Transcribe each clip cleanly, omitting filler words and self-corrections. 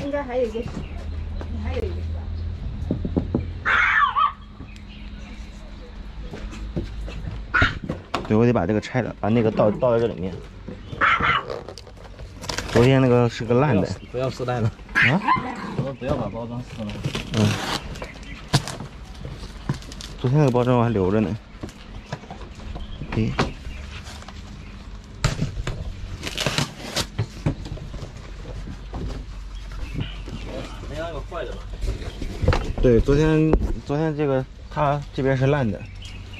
应该还有一个，还有一个是吧？ 对，我得把这个拆了，把那个倒在这里面。昨天那个是个烂的， 不要撕烂了啊！ 我说不要把包装撕了。 昨天那个包装我还留着呢。诶， 没那个坏的吧？ 对，昨天这个它这边是烂的。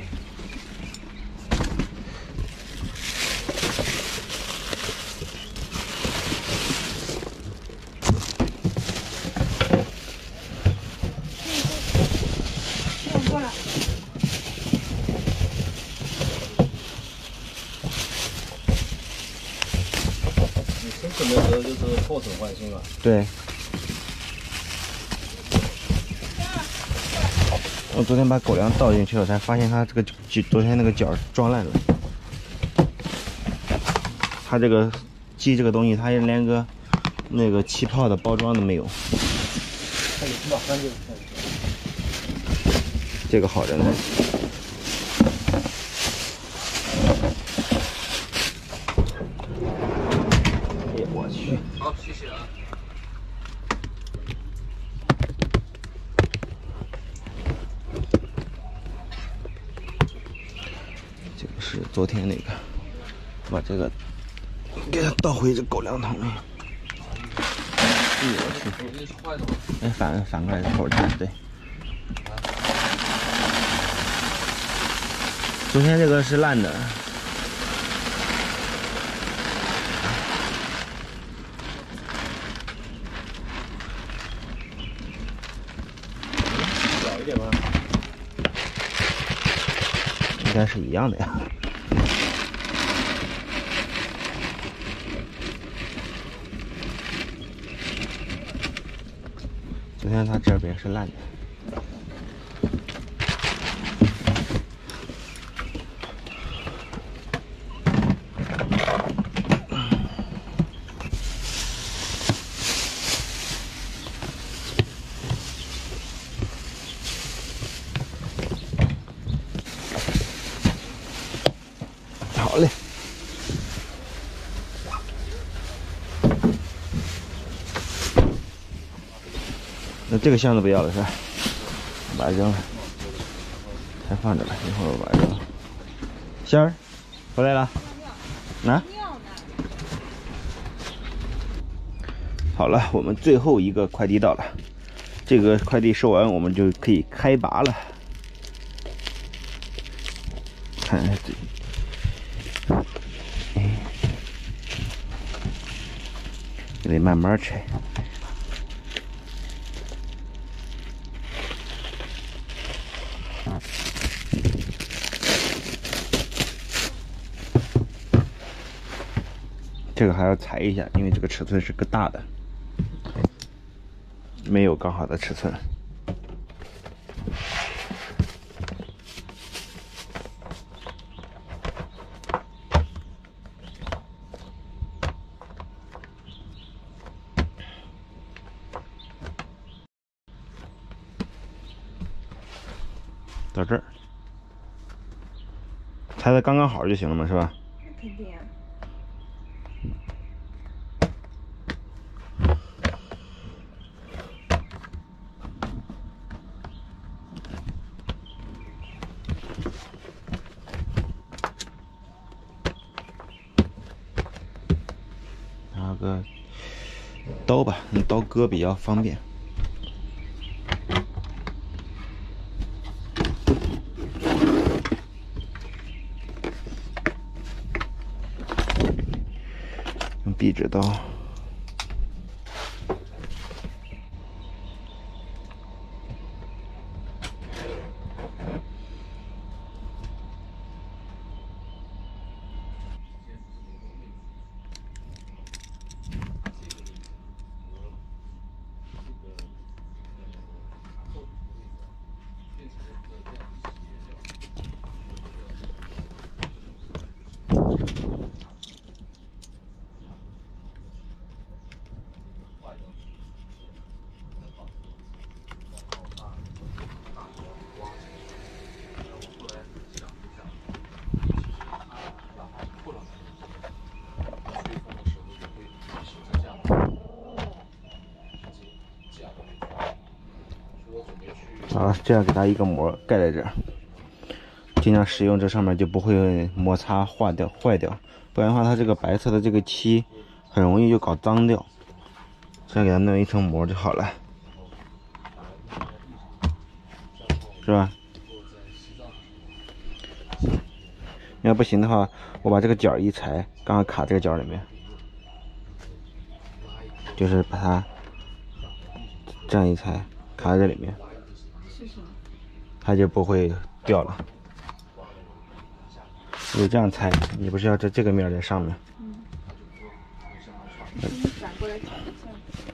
生存的时候就是破损换新了。 对。我昨天把狗粮倒进去了，才发现它这个昨天那个角撞烂了。它这个鸡这个东西，它连个那个气泡的包装都没有。 它有气泡栓就。 这个好着呢。哎，我去。 好，谢谢啊。 这个是昨天那个，把这个给它倒回这狗粮桶里。哎呦我去！ 这是坏的吗？ 哎，反过来是口站，对。昨天这个是烂的。 小一点吗？ 应该是一样的呀。昨天它这边是烂的。好嘞。那这个箱子不要了是吧？把它扔了，先放着吧，一会儿我把它扔了。仙儿，回来了。啊？好了，我们最后一个快递到了，这个快递收完，我们就可以开拔了。看这，得慢慢拆。这个还要裁一下，因为这个尺寸是个大的，没有刚好的尺寸。到这儿，裁的刚刚好就行了嘛，是吧？ 肯定啊。 拿个刀吧，用刀割比较方便。用壁纸刀。 好，这样给它一个膜盖在这儿，经常使用，这上面就不会摩擦坏掉，不然的话，它这个白色的这个漆很容易就搞脏掉。这样给它弄一层膜就好了，是吧？要不行的话，我把这个角一裁，刚好卡这个角里面，就是把它这样一裁，卡在这里面，它就不会掉了。你这样裁，你不是要这个面在上面？ 反过来调一下。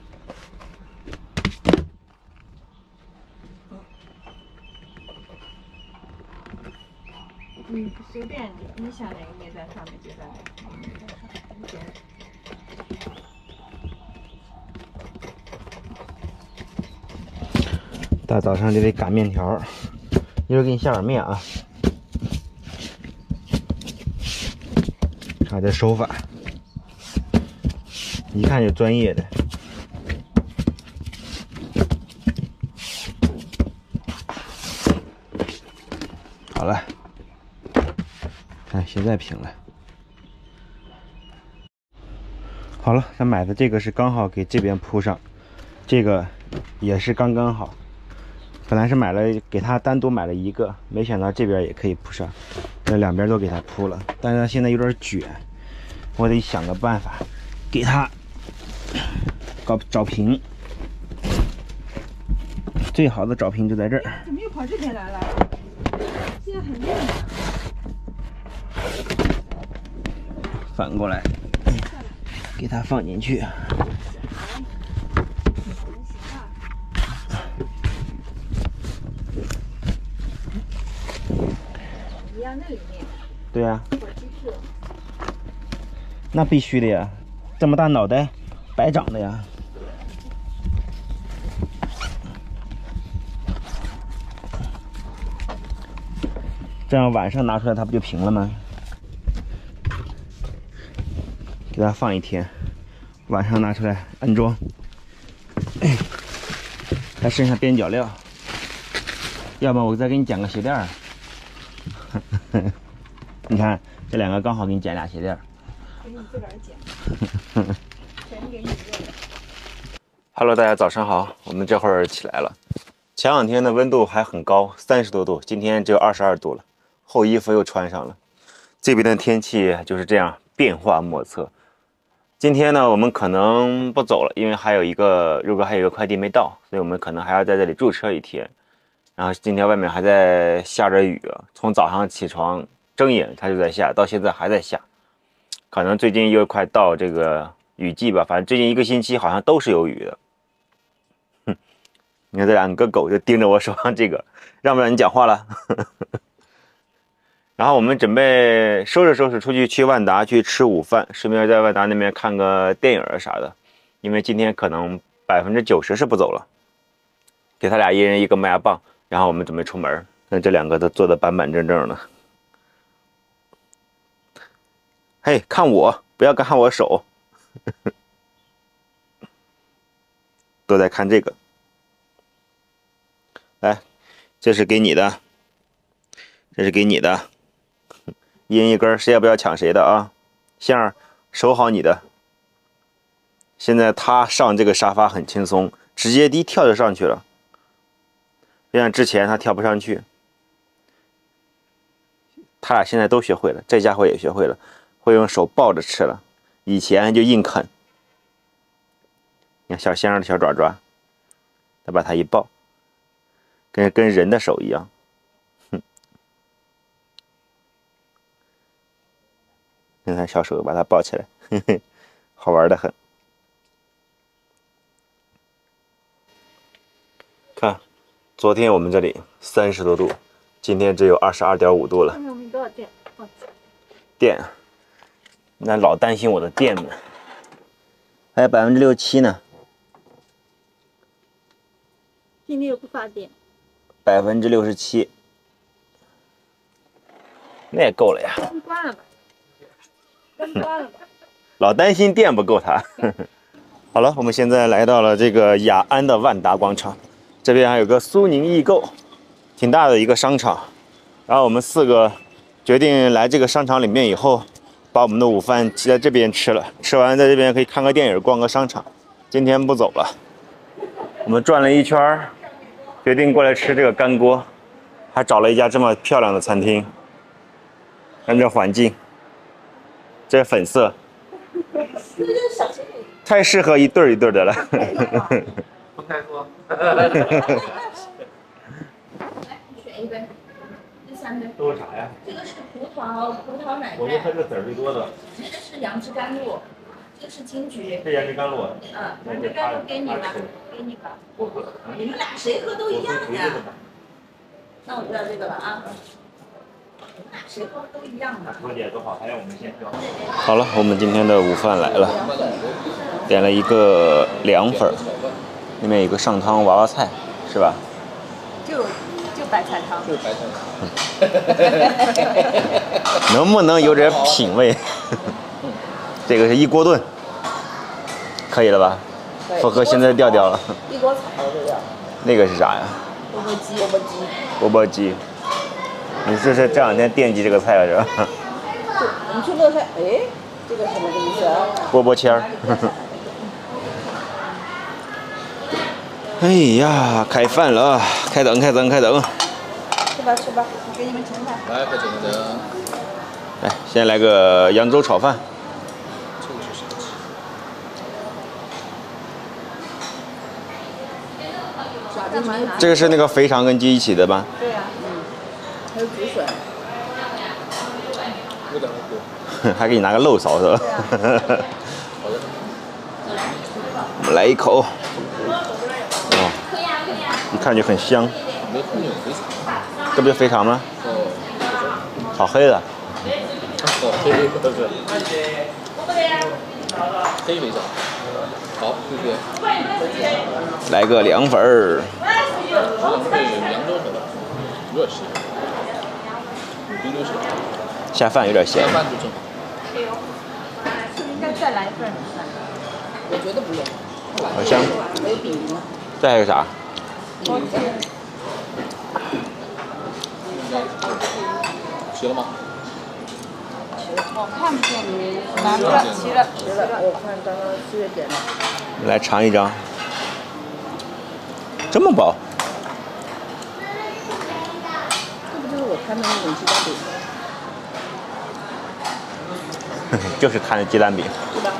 随便你想哪个面在上面就在哪个面在上面。 大早上就得擀面条，一会儿给你下碗面啊。看这手法，一看就专业的。好了，看现在平了。好了，咱买的这个是刚好给这边铺上，这个也是刚刚好。本来是买了给他单独买了一个，没想到这边也可以铺上，这两边都给他铺了。但是他现在有点卷，我得想个办法给他找平。最好的找平就在这儿。 怎么又跑这边来了？现在很热呢。 反过来，给它放进去。 一样那里面。 对呀、 火鸡翅。 那必须的呀，这么大脑袋，白长的呀。这样晚上拿出来，它不就平了吗？给它放一天，晚上拿出来安装。还剩下边角料，要不然我再给你剪个鞋垫儿。你看这两个刚好给你剪俩鞋垫儿。 给你自个儿剪。全给你用。 Hello， 大家早上好，我们这会儿起来了。前两天的温度还很高，30多度，今天只有22度了，厚衣服又穿上了。这边的天气就是这样变化莫测。今天呢，我们可能不走了，因为如果还有一个快递没到，所以我们可能还要在这里驻车一天。然后今天外面还在下着雨，从早上起床睁眼它就在下，到现在还在下。可能最近又快到这个雨季吧，反正最近1个星期好像都是有雨的。你看这2个狗就盯着我手上这个，让不让你讲话了？然后我们准备收拾收拾，出去万达去吃午饭，顺便在万达那边看个电影啥的。因为今天可能90%是不走了，给他俩一人一个麦芽棒，然后我们准备出门。看这2个都坐得板板正正的。嘿，看我，不要看我手。都在看这个。来，这是给你的，这是给你的，一人一根，谁也不要抢谁的啊！杏儿，守好你的。现在他上这个沙发很轻松，直接一跳就上去了，不像之前他跳不上去。他俩现在都学会了，这家伙也学会了，会用手抱着吃了，以前就硬啃。你看小香儿的小爪爪，再把它一抱。跟人的手一样，跟他小手把它抱起来，好玩的很。看，昨天我们这里30多度，今天只有22.5度了。 我们多少电？ 电，那老担心我的电呢，还有6%、7%呢。 今天又不发电。 67%，那也够了呀。 关了吧，关了吧。 老担心电不够他。好了，我们现在来到了这个雅安的万达广场， 这边还有个苏宁易购，挺大的一个商场。然后我们4个决定来这个商场里面以后，把我们的午饭骑在这边吃了，吃完在这边可以看个电影、逛个商场。今天不走了，我们转了一圈，决定过来吃这个干锅，还找了一家这么漂亮的餐厅。看这环境，这粉色，太适合一对一对的了。 不开说。 选一杯，第3杯。 都是啥呀？ 这个是葡萄奶我就喝这个籽儿最多的。 这个是杨枝甘露，这个是金桔。 这杨枝甘露。 杨枝甘露给你吧，给你吧。我喝，你们俩谁喝都一样呀。那我知道这个了啊。你们俩谁喝都一样的。 多点多好，还要我们先挑。好了，我们今天的午饭来了，点了一个凉粉，里面有个上汤娃娃菜，是吧？ 就白菜汤。 就是白菜汤。 能不能有点品味？这个是一锅炖，可以了吧？符合现在的调调了。 一锅炒这个。 那个是啥呀？ 钵钵鸡。 钵钵鸡。你这是这两天惦记这个菜了是吧？ 你去乐菜，哎，这个什么意思啊？ 钵钵签儿。哎呀，开饭了，开灯。 吃吧，我给你们盛饭。 来，快整的。 来，先来个扬州炒饭。这个是那个肥肠跟鸡一起的吧？ 对呀，还有竹笋。 有点多。 还给你拿个漏勺是吧？我们来一口。哇，一看就很香。 没看见有肥肠。 这不是肥肠吗？ 哦。 炒黑的。 哦，黑不是。黑肥肠。好，谢谢。 来个凉粉儿。 扬州粉，有点咸。 下饭有点咸。 下饭就正好。 是不是应该再来一份？我觉得不用。 好香。 还有饼呢。 这还有啥？ 齐了吗？ 我看不见你拿出来，齐了。我看刚刚4月点的。 来尝一张。这么薄。 这不就是我看的那种鸡蛋饼？ 就是看的鸡蛋饼。 是吧？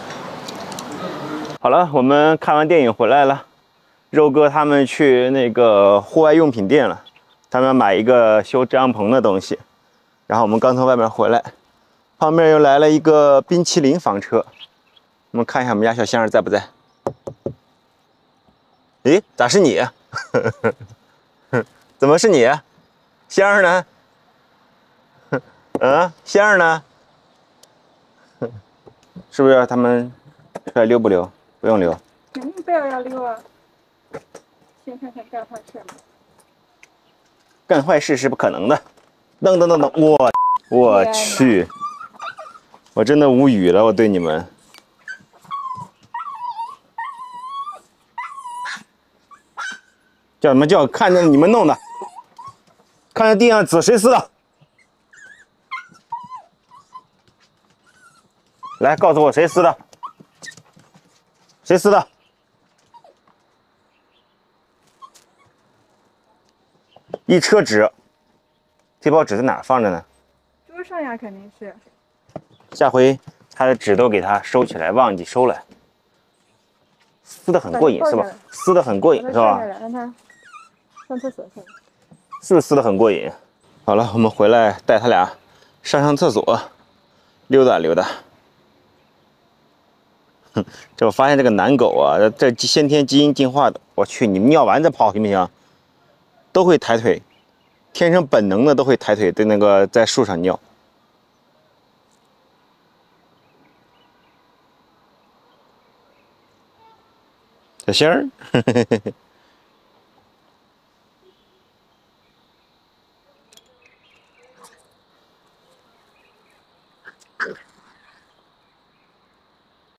好了，我们看完电影回来了。肉哥他们去那个户外用品店了，他们买一个修遮阳棚的东西。然后我们刚从外面回来，旁边又来了一个冰淇淋房车。我们看一下我们家小香儿在不在？诶，咋是你？怎么是你？香儿呢？香儿呢？是不是他们出来溜不溜？不用溜。 肯定不要溜啊！先看看干坏事吗？ 干坏事是不可能的。等，我去，我真的无语了，我对你们。叫什么叫？看着你们弄的，看着地上纸谁撕的？来，告诉我谁撕的？谁撕的？一车纸，这包纸在哪儿放着呢？ 桌上呀，肯定是。 下回他的纸都给他收起来，忘记收了。撕得很过瘾是吧？撕得很过瘾是吧？ 让他上厕所去。 是不是撕得很过瘾？好了，我们回来带他俩上厕所，溜达溜达。这我发现这个男狗啊，这先天基因进化的，我去，你们尿完再跑行不行？都会抬腿，天生本能的都会抬腿，对那个在树上尿。小仙儿，